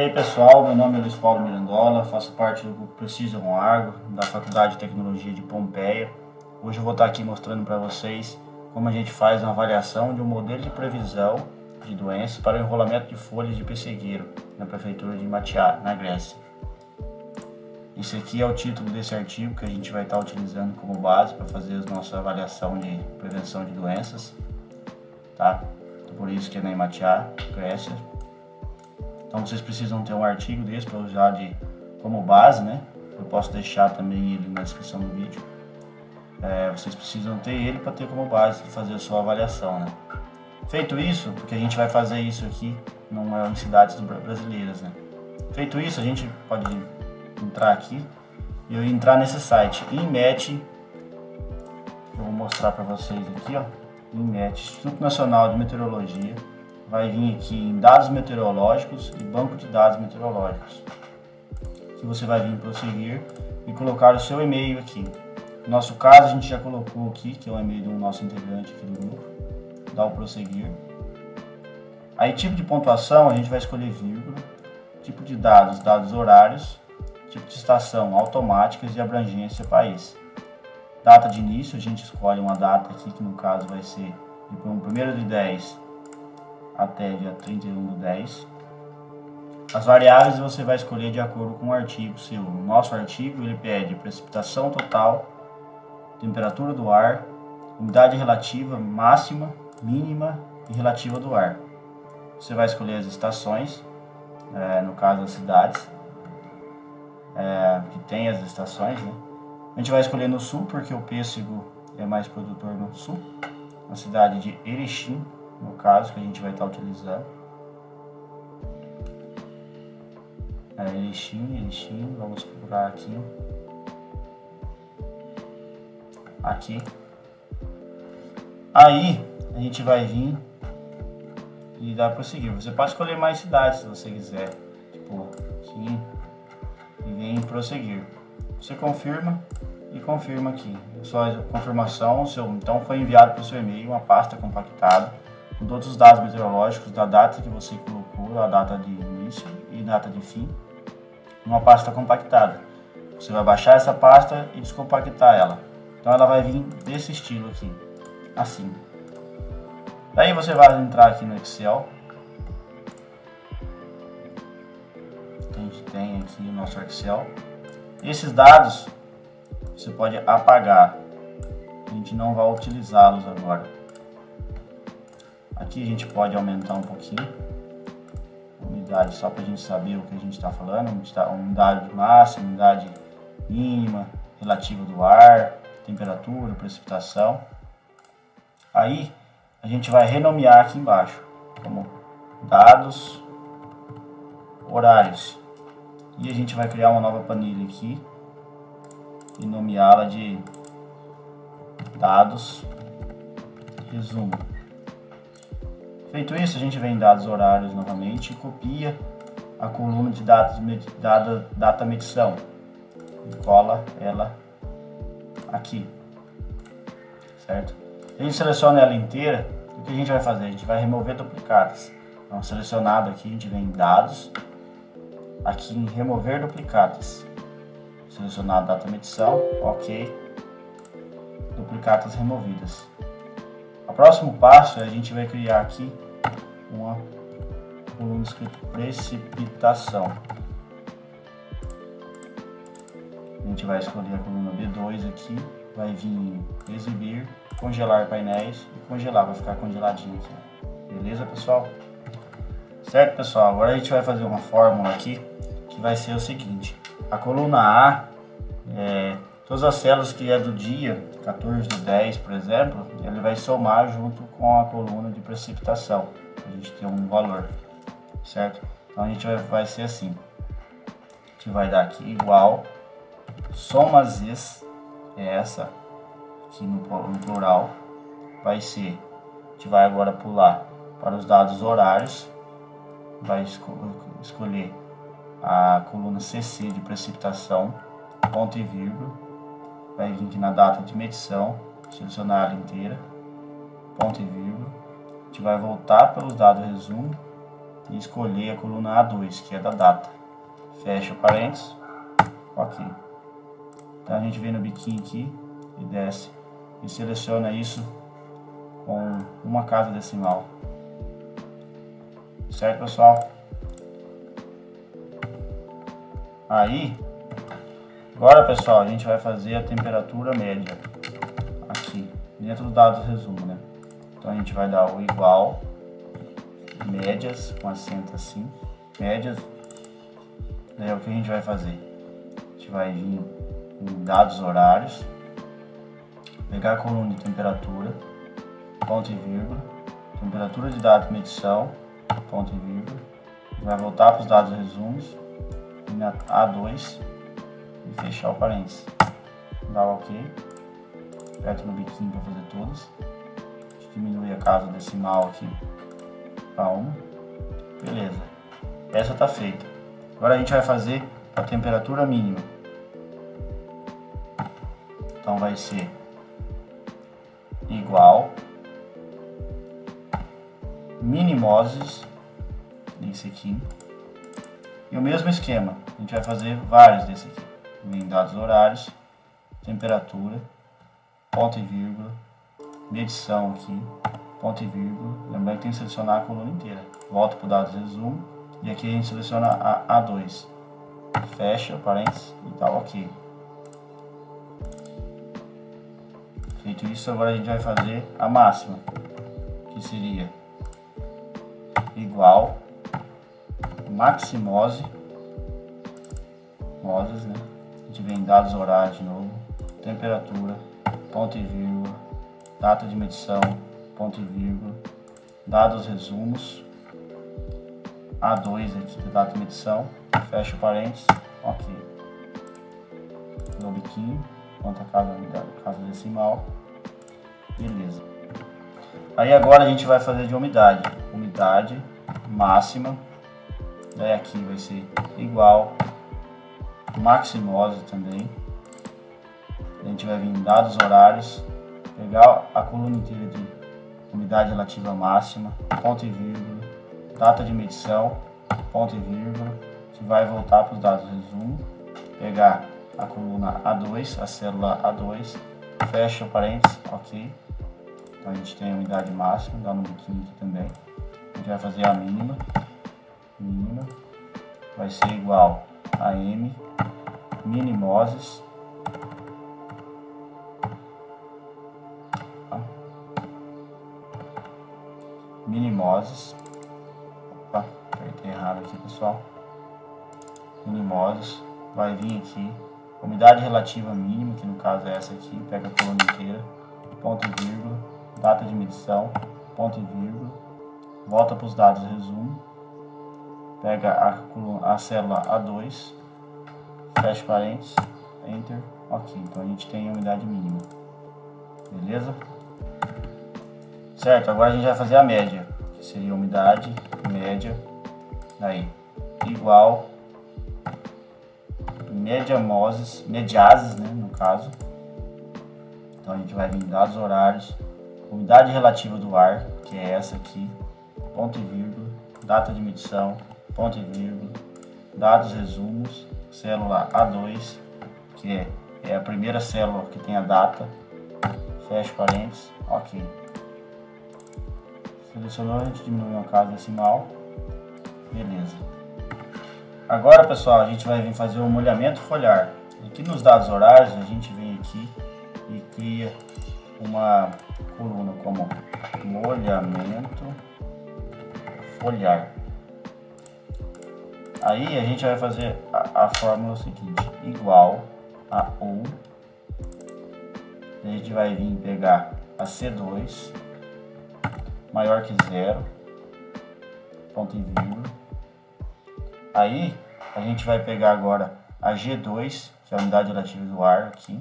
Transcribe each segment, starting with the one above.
aí pessoal, meu nome é Luiz Paulo Mirandola, faço parte do grupo Precision Agro, da Faculdade de Tecnologia de Pompeia. Hoje eu vou estar aqui mostrando para vocês como a gente faz uma avaliação de um modelo de previsão de doenças para o enrolamento de folhas de pessegueiro na prefeitura de Matia, na Grécia. Esse aqui é o título desse artigo que a gente vai estar utilizando como base para fazer a nossa avaliação de prevenção de doenças, tá? Por isso que é na Matia, Grécia. Então vocês precisam ter um artigo desse para usar como base, né? Eu posso deixar também ele na descrição do vídeo. Vocês precisam ter ele para ter como base de fazer a sua avaliação, né? Feito isso, porque a gente vai fazer isso aqui em cidades brasileiras, né? Feito isso, a gente pode entrar aqui e eu entrar nesse site INMET. Eu vou mostrar para vocês aqui, ó. INMET, Instituto Nacional de Meteorologia. Vai vir aqui em dados meteorológicos e banco de dados meteorológicos, que você vai vir em prosseguir e colocar o seu e-mail aqui. No nosso caso a gente já colocou aqui, que é o e-mail do nosso integrante aqui do grupo. Dá o prosseguir. Aí tipo de pontuação a gente vai escolher vírgula, tipo de dados horários, tipo de estação, automáticas e abrangência país. Data de início a gente escolhe uma data aqui que no caso vai ser de 1º de 10 até dia 31 de 10. As variáveis você vai escolher de acordo com o artigo seu. O nosso artigo ele pede precipitação total, temperatura do ar, umidade relativa máxima, mínima e relativa do ar. Você vai escolher as estações, no caso as cidades, que tem as estações, né? A gente vai escolher no sul porque o pêssego é mais produtor no sul, na cidade de Erechim, no caso que a gente vai estar utilizando. Erechim, vamos procurar aqui. Aí a gente vai vir e dar prosseguir. Você pode escolher mais cidades se você quiser, tipo aqui, e vem prosseguir. Você confirma e confirma aqui. Só a confirmação, então foi enviado para o seu e-mail uma pasta compactada com todos os dados meteorológicos da data que você colocou, a data de início e data de fim, uma pasta compactada. Você vai baixar essa pasta e descompactar ela. Então ela vai vir desse estilo aqui, assim. Daí você vai entrar aqui no Excel. A gente tem aqui o nosso Excel. Esses dados você pode apagar. A gente não vai utilizá-los agora. Aqui a gente pode aumentar um pouquinho a umidade, só para a gente saber o que a gente está falando. Umidade máxima, umidade mínima, relativa do ar, temperatura, precipitação. Aí a gente vai renomear aqui embaixo como dados horários. E a gente vai criar uma nova planilha aqui e nomeá-la de dados resumo. Feito isso, a gente vem em dados horários novamente e copia a coluna de data medição e cola ela aqui, certo? A gente seleciona ela inteira. O que a gente vai fazer? A gente vai remover duplicadas. Então, selecionado aqui, a gente vem em dados, aqui em remover duplicadas, selecionado data medição, ok, duplicadas removidas. O próximo passo é a gente vai criar aqui uma coluna escrito precipitação. A gente vai escolher a coluna B2 aqui, vai vir exibir, congelar painéis e congelar, vai ficar congeladinho aqui. Beleza, pessoal? Certo, pessoal? Agora a gente vai fazer uma fórmula aqui que vai ser o seguinte: a coluna A, todas as células que é do dia 14 de 10, por exemplo, ele vai somar junto com a coluna de precipitação, para a gente ter um valor, certo? Então a gente vai ser assim: a gente vai dar aqui igual soma z's, essa aqui no plural, vai ser, a gente vai agora pular para os dados horários, vai escolher a coluna CC de precipitação, ponto e vírgula, vai vir aqui na data de medição, selecionar ela inteira, ponto e vírgula, a gente vai voltar pelos dados resumo, e escolher a coluna A2, que é da data. Fecha o parênteses, ok. Então a gente vem no biquinho aqui e desce e seleciona isso com uma casa decimal. Certo, pessoal? Aí, agora, pessoal, a gente vai fazer a temperatura média aqui, dentro do dado resumo, né? Então a gente vai dar o igual, médias, com acento assim, médias. Daí é o que a gente vai fazer? A gente vai vir em dados horários, pegar a coluna de temperatura, ponto e vírgula, temperatura de data de medição, ponto e vírgula, vai voltar para os dados resumos, na A2 e fechar o parênteses. Dá OK, aperta no biquinho para fazer todas, diminui a casa decimal aqui para 1, beleza, essa está feita. Agora a gente vai fazer a temperatura mínima, então vai ser igual minimoses, esse aqui. E o mesmo esquema, a gente vai fazer vários desse aqui. Vem dados horários, temperatura, ponto e vírgula, medição aqui, ponto e vírgula. Lembrando que tem que selecionar a coluna inteira. Volta para o dados resumo e aqui a gente seleciona a A2. Fecha o parênteses e dá OK. Feito isso, agora a gente vai fazer a máxima, que seria igual maximose, né? A gente vem em dados horários de novo, temperatura, ponto e vírgula, data de medição, ponto e vírgula, dados resumos, A2 aqui de data de medição, fecha o parênteses, OK. No biquinho, conta a casa decimal, beleza. Aí agora a gente vai fazer de umidade, máxima. Daí aqui vai ser igual maximose também. A gente vai vir em dados horários, pegar a coluna inteira de umidade relativa máxima, ponto e vírgula, data de medição, ponto e vírgula. A gente vai voltar para os dados resumo, pegar a coluna A2, a célula A2, fecha o parênteses, OK. Então a gente tem a umidade máxima, dá no biquinho aqui também. A gente vai fazer a mínima vai ser igual a M minimoses, opa, apertei errado aqui, pessoal, minimoses, vai vir aqui, umidade relativa mínima, que no caso é essa aqui, pega a coluna inteira, ponto e vírgula, data de medição, ponto e vírgula, volta para os dados resumo, pega a célula A2, fecha parênteses, Enter, OK. Então a gente tem a umidade mínima, beleza? Certo, agora a gente vai fazer a média, que seria a umidade média, daí, igual mediases, né, no caso. Então a gente vai vir em dados horários, umidade relativa do ar, que é essa aqui, ponto e vírgula, data de medição, ponto e vírgula, dados resumos, célula A2, que é a primeira célula que tem a data, fecha parênteses, OK. Selecionou, a gente diminui uma casa decimal, beleza. Agora, pessoal, a gente vai vir fazer o molhamento foliar. Aqui nos dados horários, a gente vem aqui e cria uma coluna como molhamento foliar. Aí a gente vai fazer a fórmula seguinte, igual a U, a gente vai vir pegar a C2 maior que 0, ponto e vírgula. Aí a gente vai pegar agora a G2, que é a unidade relativa do ar aqui,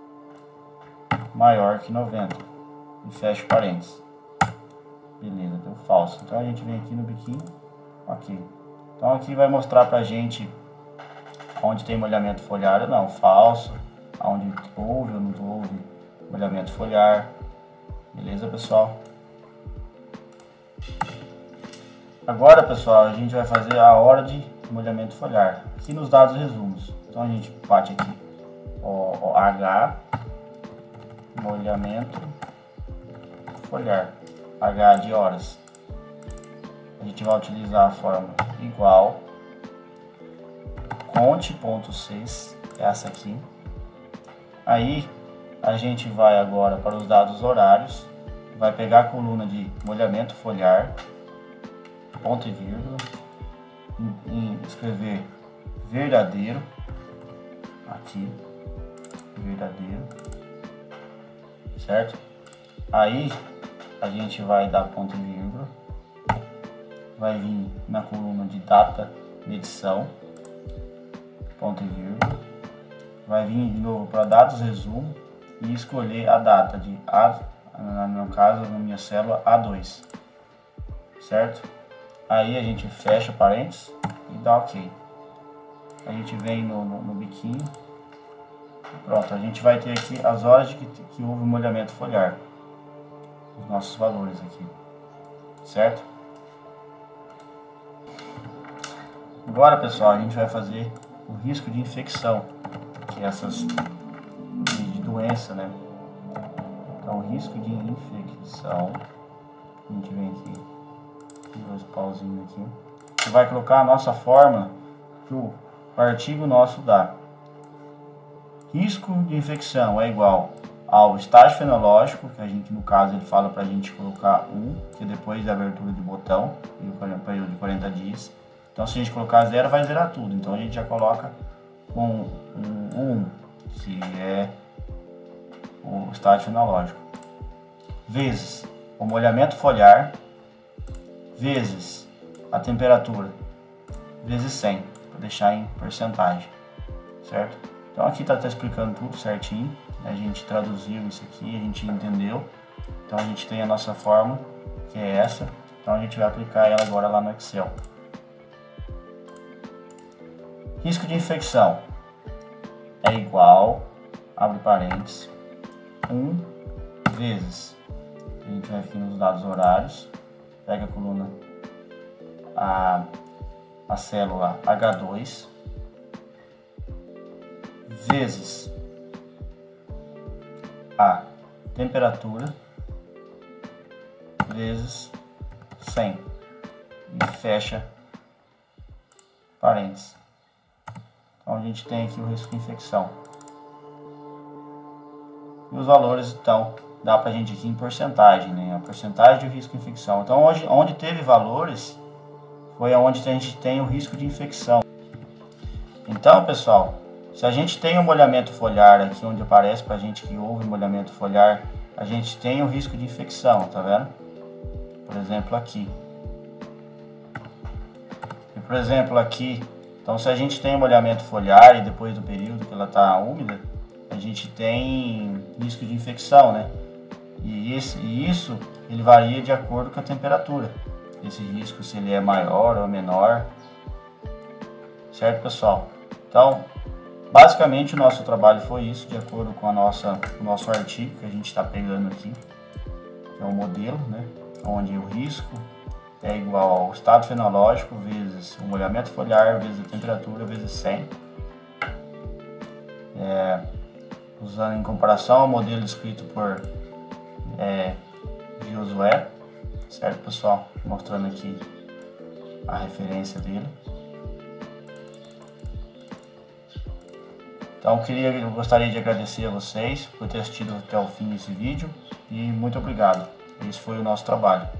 maior que 90 e fecha o parênteses. Beleza, deu falso. Então a gente vem aqui no biquinho, OK. Então aqui vai mostrar pra gente onde tem molhamento foliar ou não, falso, onde houve ou não houve molhamento foliar. Beleza, pessoal? Agora, pessoal, a gente vai fazer a hora de molhamento foliar. Aqui nos dados resumos. Então a gente bate aqui H, molhamento foliar, H de horas. A gente vai utilizar a fórmula igual conte.6, essa aqui. Aí a gente vai agora para os dados horários, vai pegar a coluna de molhamento foliar, ponto e vírgula, e escrever verdadeiro, aqui, verdadeiro, certo? Aí a gente vai dar ponto e vírgula, vai vir na coluna de data, medição, ponto e vírgula, vai vir de novo para dados resumo e escolher a data de no meu caso, na minha célula A2, certo? Aí a gente fecha parênteses e dá OK. A gente vem no biquinho, pronto, a gente vai ter aqui as horas de que houve molhamento foliar, os nossos valores aqui, certo? Agora, pessoal, a gente vai fazer o risco de infecção, que é essas de doença, né? Então, risco de infecção, a gente vem aqui, dois pauzinhos aqui, e vai colocar a nossa fórmula que o artigo nosso dá. Risco de infecção é igual ao estágio fenológico, que a gente, no caso, ele fala para a gente colocar 1, que é depois da abertura de botão, e o período de 40 dias. Então, se a gente colocar 0, vai zerar tudo. Então, a gente já coloca com 1, que é o estágio fenológico, vezes o molhamento foliar, vezes a temperatura, vezes 100, para deixar em porcentagem, certo? Então, aqui está explicando tudo certinho. A gente traduziu isso aqui, a gente entendeu. Então, a gente tem a nossa fórmula, que é essa. Então, a gente vai aplicar ela agora lá no Excel. Risco de infecção é igual, abre parênteses, 1 vezes, a gente vai aqui nos dados horários, pega a coluna, a célula H2, vezes a temperatura, vezes 100, e fecha parênteses. Então a gente tem aqui o risco de infecção. E os valores, então, dá pra gente aqui em porcentagem, né? A porcentagem do risco de infecção. Então, onde teve valores, foi onde a gente tem o risco de infecção. Então, pessoal, se a gente tem um molhamento foliar aqui, onde aparece pra gente que houve molhamento foliar, a gente tem o risco de infecção, tá vendo? Por exemplo, aqui. E, por exemplo, aqui, então se a gente tem molhamento foliar e depois do período que ela está úmida, a gente tem risco de infecção, né? E isso ele varia de acordo com a temperatura. Esse risco, se ele é maior ou menor, certo, pessoal? Então, basicamente o nosso trabalho foi isso, de acordo com o nosso artigo que a gente está pegando aqui, que é o modelo, né? Onde o risco é igual ao estado fenológico vezes o molhamento foliar vezes a temperatura vezes 100. Usando em comparação ao modelo descrito por Josué, certo, pessoal? Mostrando aqui a referência dele. Então eu gostaria de agradecer a vocês por ter assistido até o fim desse vídeo e muito obrigado. Esse foi o nosso trabalho.